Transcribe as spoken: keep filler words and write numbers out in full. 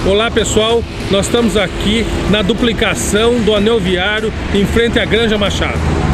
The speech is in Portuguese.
Olá pessoal, nós estamos aqui na duplicação do anel viário em frente à Granja Machado.